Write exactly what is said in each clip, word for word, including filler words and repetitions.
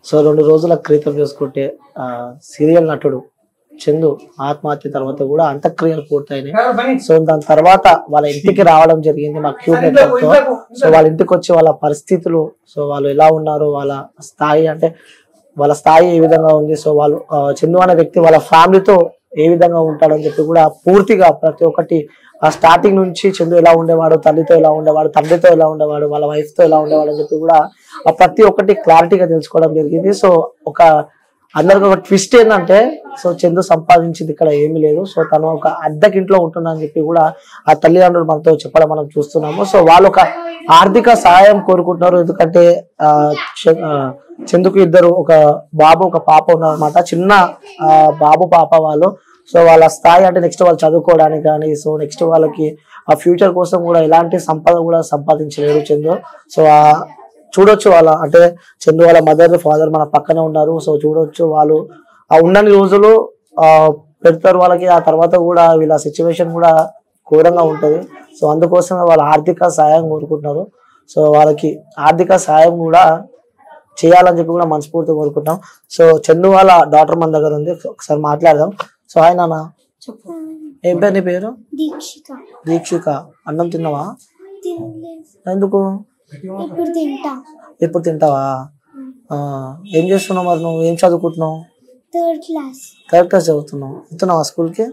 So రెండు రోజుల క్రితం చూసుకుంటే ఆ సీరియల్ నటుడు చందు ఆత్మహత్య తర్వాత కూడా అంత్యక్రియలు పూర్తయినాయి. సో దాని తర్వాత వాళ్ళ ఇంటికి రావడం జరిగింది మా క్యూ నెట్వర్క్ తో. సో వాళ్ళ ఇంటికి వచ్చి వాళ్ళ పరిస్థితులు, సో వాళ్ళు ఎలా ఉన్నారు, వాళ్ళ స్థాయి అంటే వాళ్ళ స్థాయి ఏ విధంగా ఉంది, సో వాళ్ళు చందు అనే వ్యక్తి వాళ్ళ ఫ్యామిలీతో ఏ విధంగా ఉంటాడని చెప్పి కూడా పూర్తిగా ప్రతి ఒక్కటి ఆ స్టార్టింగ్ నుంచి చందు ఎలా ఉండేవాడు, తల్లితో ఎలా ఉండేవాడు, తండ్రితో ఎలా ఉండేవాడు, వాళ్ళ వైఫ్ తో ఎలా ఉండేవాడు అని చెప్పి కూడా ఆ ప్రతి ఒక్కటి క్లారిటీగా తెలుసుకోవడం జరిగింది. సో ఒక అందరికి ఒక ట్విస్ట్ ఏంటంటే, సో చందు సంపాదించింది ఇక్కడ ఏమీ లేదు, సో తను ఒక అద్దెకింట్లో ఉంటున్నా అని చెప్పి కూడా ఆ తల్లిదండ్రులు మనతో చెప్పడం మనం చూస్తున్నాము. సో వాళ్ళు ఒక ఆర్థిక సహాయం కోరుకుంటున్నారు. ఎందుకంటే ఆ చందుకు ఇద్దరు, ఒక బాబు ఒక పాప ఉన్నారన్నమాట, చిన్న ఆ బాబు పాప వాళ్ళు. సో వాళ్ళ స్థాయి అంటే నెక్స్ట్ వాళ్ళు చదువుకోవడానికి కానీ, సో నెక్స్ట్ వాళ్ళకి ఆ ఫ్యూచర్ కోసం కూడా ఎలాంటి సంపద కూడా సంపాదించలేరు చందు. సో ఆ చూడొచ్చు వాళ్ళ అంటే చందు వాళ్ళ మదర్ ఫాదర్ మన పక్కనే ఉన్నారు. సో చూడొచ్చు వాళ్ళు ఆ ఉన్నన్ని రోజులు ఆ పెడతారు వాళ్ళకి, ఆ తర్వాత కూడా వీళ్ళ సిచ్యువేషన్ కూడా ఘోరంగా ఉంటది. సో అందుకోసమే వాళ్ళ ఆర్థిక సహాయం కోరుకుంటున్నారు. సో వాళ్ళకి ఆర్థిక సహాయం కూడా చేయాలని చెప్పి కూడా మనస్ఫూర్తిగా కోరుకుంటాం. సో చందు వాళ్ళ డాటర్ మన దగ్గర ఉంది, ఒకసారి మాట్లాడదాం. సో హాయ్ నాన్న, ఏం పేరు నీ పేరు? దీక్షిక. దీక్షిక, అన్నం తిన్నావా? ఎందుకు? ఇప్పుడు తింటావా? ఏం చేస్తున్నావు మరి నువ్వు? ఏం చదువుకుంటున్నావు? Third class. థర్డ్ క్లాస్ చదువుతున్నావు. వెళ్తున్నావా స్కూల్కి?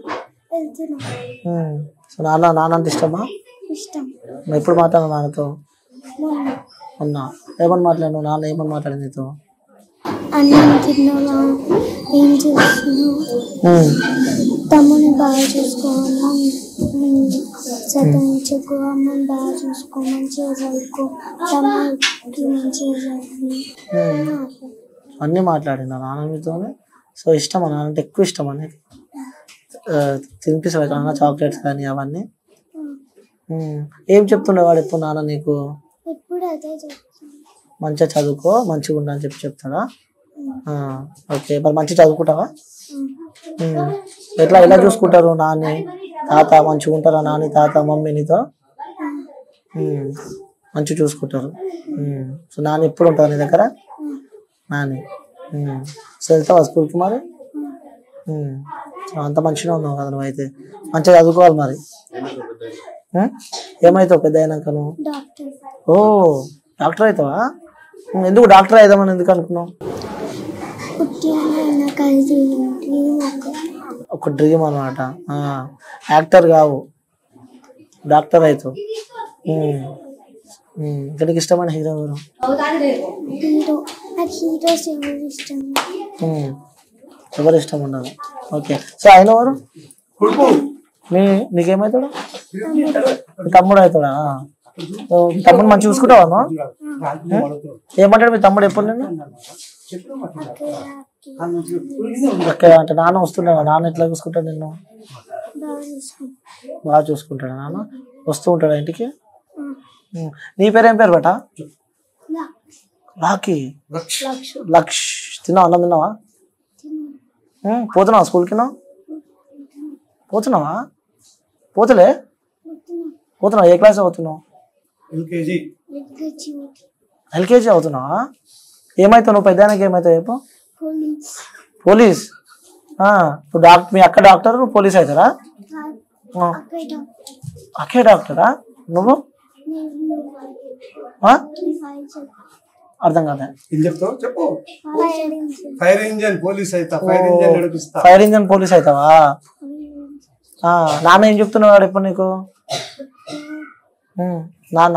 సో నాన్న నాన్న అంటే ఇష్టమా? ఇష్టం. ఎప్పుడు మాట్లాడినా నాన్నతో? ఉన్నా. ఏమని మాట్లాడినావు? నాన్న ఏమని మాట్లాడింది నీతో? అన్నం తిన్నావా, ఏం చేస్తున్నావు, తమ్ముని బాగా చూసుకోమని, చదివించుకో, అమ్మని బాగా చూసుకో, మంచిగా చదువుకో, తమ్ముడికి మంచిగా చదువు, అన్నీ మాట్లాడిందా నాన్న మీతోనే? సో ఇష్టమా నాన్న అంటే? ఎక్కువ ఇష్టం అనేది తినిపిస్తాడు నాన్న, చాక్లెట్స్ కానీ అవన్నీ? ఏం చెప్తుండేవాడు ఎప్పుడు నాన్న నీకు? ఎప్పుడు అదే చెప్తాను, మంచిగా చదువుకో, మంచిగా ఉండా అని చెప్పి చెప్తాడా? ఓకే, మరి మంచిగా చదువుకుంటావా? ఎట్లా ఎలా చూసుకుంటారు నాని తాత? మంచిగా ఉంటారా నాని తాత మమ్మీ నీతో? మంచిగా చూసుకుంటారు. సో నాని ఎప్పుడు ఉంటారు నీ దగ్గర? నాని. సో వెళ్తావా స్కూల్కి మరి? అంత మంచిగా ఉన్నావు కదా నువ్వు. అయితే మంచిగా చదువుకోవాలి మరి. ఏమవుతావు పెద్ద అయినాక నువ్వు? ఓ డాక్టర్ అవుతావా? ఎందుకు డాక్టర్ అవుదామని ఎందుకు అనుకున్నావు? ఒక డ్రీమ్ అనమాట. యాక్టర్ కావు, డాక్టర్ అవుతావు. ఇక్కడికి ఇష్టమైన హీరో ఎవరు? ఎవరు ఇష్టం ఉండదు. ఓకే, సో ఆయన ఎవరు? నీ నీకేమవుతాడు? తమ్ముడు అవుతాడా? తమ్ముడు మంచిగా చూసుకుంటావా? ఏమంటాడు మీ తమ్ముడు ఎప్పుడు? నేను ఓకే అంటే నాన్న వస్తుండేవా? నాన్న ఎట్లా చూసుకుంటాడు నిన్ను? బాగా చూసుకుంటాడా నాన్న? వస్తూ ఉంటాడా ఇంటికి? నీ పేరేం పేరు బేట? రాఖీ. లక్ష్. తిన్నావా? అన్నం తిన్నావా? పోతున్నావా స్కూల్కి? పోతున్నావా? పోతలే? పోతున్నావా? ఏ క్లాస్ అవుతున్నావు? ఎల్కేజీ అవుతున్నావా? ఏమవుతావు నువ్వు పెద్దానికి? ఏమవుతావు చెప్పు? పోలీస్. ఇప్పుడు డాక్టర్, మీ అక్క డాక్టర్, నువ్వు పోలీస్ అవుతారా? అక్కే డాక్టరా? నువ్వు? అర్థం కాదా? ఫైర్ ఇంజన్ పోలీస్ అవుతావా? నాన్న ఏం చెప్తున్నాడు ఎప్పుడు నీకు? నాన్న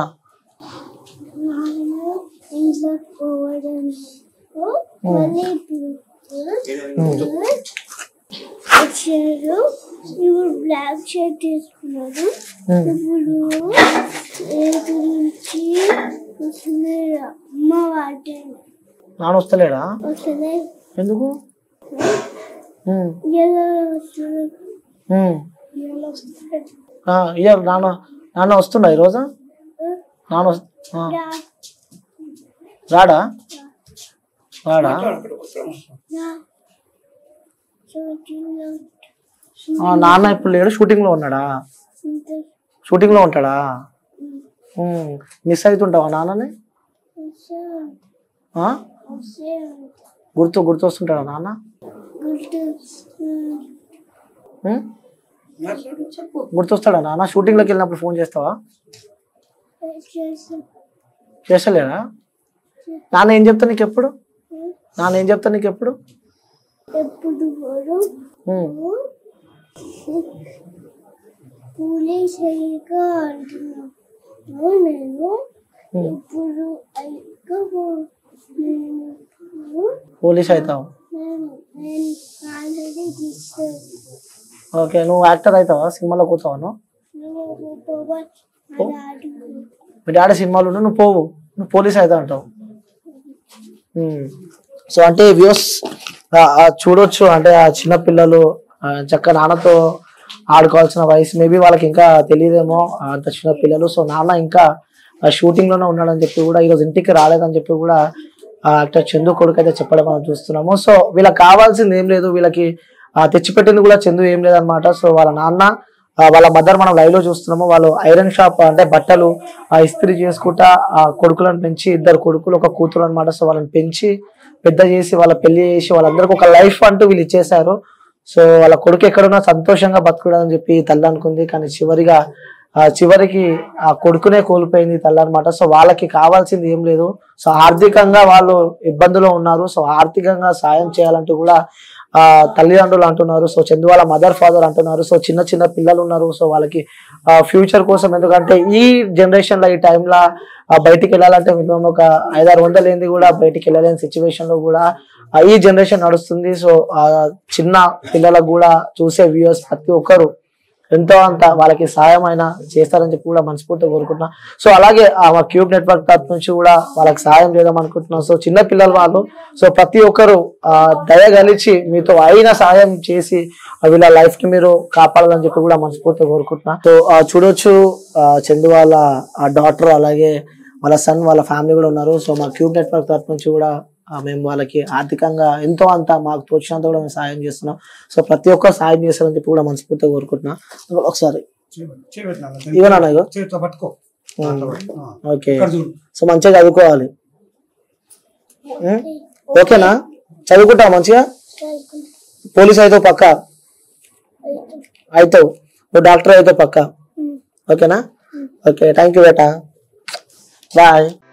ఇప్పుడు బ్లాక్ షర్ట్ తీసుకున్నాడు, ఇప్పుడు ఏ గురించి అమ్మ వాటే. నాన్న వస్తలేడా? వస్తలే. ఎందుకు? నాన్న నాన్న వస్తుండా ఈరోజు? నాన్న రాడా? రాడా? నాన్న ఇప్పుడు లేడు, షూటింగ్ లో ఉన్నాడా? షూటింగ్ లో ఉంటాడా? మిస్ అవుతుంటావా నాన్నని? గుర్తు గుర్తొస్తుంటాడా నాన్న? ఉం? గుర్తొస్తాడా నాన్న? షూటింగ్ లోకి వెళ్ళినప్పుడు ఫోన్ చేస్తావా? చేస్తలేదా? నాన్న ఏం చెప్తా నీకు ఎప్పుడు? నాన్న ఏం చెప్తా నీకు ఎప్పుడు? పోలీస్ అవుతావు. ఓకే, నువ్వు యాక్టర్ అవుతావా? సినిమాలో కూర్చోవా? నువ్వు మీ డాడీ సినిమాలు నువ్వు పోవు, నువ్వు పోలీస్ అవుతావు అంటావు. సో అంటే వ్యూస్ చూడొచ్చు, అంటే ఆ చిన్న పిల్లలు చక్క నాన్నతో ఆడుకోవాల్సిన వయసు, మేబీ వాళ్ళకి ఇంకా తెలియదేమో అంత చిన్న పిల్లలు. సో నాన్న ఇంకా షూటింగ్ లోనే ఉన్నాడని చెప్పి కూడా, ఈరోజు ఇంటికి రాలేదని చెప్పి కూడా యాక్టర్ చందు కొడుకు అయితే చెప్పడం మనం చూస్తున్నాము. సో వీళ్ళకి కావాల్సింది ఏం లేదు, వీళ్ళకి తెచ్చిపెట్టింది కూడా చందు ఏం లేదనమాట. సో వాళ్ళ నాన్న వాళ్ళ మదర్ మనం లైవ్ లో చూస్తున్నాము, వాళ్ళు ఐరన్ షాప్ అంటే బట్టలు ఇస్త్రీ చేసుకుంటా ఆ కొడుకులను పెంచి, ఇద్దరు కొడుకులు ఒక కూతురు అనమాట. సో వాళ్ళని పెంచి పెద్ద చేసి వాళ్ళ పెళ్లి చేసి వాళ్ళందరికీ ఒక లైఫ్ అంటూ వీళ్ళు ఇచ్చేసారు. సో వాళ్ళ కొడుకు ఎక్కడున్నా సంతోషంగా బతుకుడని చెప్పి తల్లి అనుకుంది, కానీ చివరిగా ఆ చివరికి ఆ కొడుకునే కోల్పోయింది తల్లి అనమాట. సో వాళ్ళకి కావాల్సింది ఏం లేదు. సో ఆర్థికంగా వాళ్ళు ఇబ్బందులో ఉన్నారు. సో ఆర్థికంగా సాయం చేయాలంటూ కూడా ఆ తల్లిదండ్రులు అంటున్నారు. సో చందు వాళ్ళ మదర్ ఫాదర్ అంటున్నారు. సో చిన్న చిన్న పిల్లలు ఉన్నారు. సో వాళ్ళకి ఫ్యూచర్ కోసం, ఎందుకంటే ఈ జనరేషన్ లో ఈ టైంలో బయటికి వెళ్ళాలంటే మినిమం ఒక ఐదారు వందలు ఏంది కూడా బయటికి వెళ్ళలేని సిచ్యువేషన్ లో కూడా ఈ జనరేషన్ నడుస్తుంది. సో ఆ చిన్న పిల్లలకు కూడా చూసే వ్యూయర్స్ ప్రతి ఒక్కరు ఎంతో అంత వాళ్ళకి సాయం అయినా చేస్తారని చెప్పి కూడా మనస్ఫూర్తిగా కోరుకుంటున్నా. సో అలాగే ఆ క్యూబ్ నెట్వర్క్ తరఫు నుంచి కూడా వాళ్ళకి సాయం చేద్దాం అనుకుంటున్నాం. సో చిన్న పిల్లలు వాళ్ళు, సో ప్రతి ఒక్కరు ఆ దయగలిచి మీతో అయిన సాయం చేసి వీళ్ళ లైఫ్ ని మీరు కాపాడాలని చెప్పి కూడా మనస్ఫూర్తిగా కోరుకుంటున్నా. సో చూడొచ్చు చందు వాళ్ళ డాటర్ అలాగే వాళ్ళ సన్ వాళ్ళ ఫ్యామిలీ కూడా ఉన్నారు. సో మా క్యూబ్ నెట్వర్క్ తరఫు నుంచి కూడా మేము వాళ్ళకి ఆర్థికంగా ఎంతో అంత మాకు తోచినంత కూడా మేము సాయం చేస్తున్నాం. సో ప్రతి ఒక్కరు సాయం చేస్తారని చెప్పి కూడా మనస్ఫూర్తిగా కోరుకుంటున్నా. ఒకసారి ఇవనా ఓకే, సో మంచిగా చదువుకోవాలి. ఓకేనా? చదువుకుంటావు మంచిగా? పోలీస్ అవుతావు పక్క అవుతావు, నువ్వు డాక్టర్ అవుతావు పక్క. ఓకేనా? ఓకే, థ్యాంక్ యూ బేటా, బాయ్.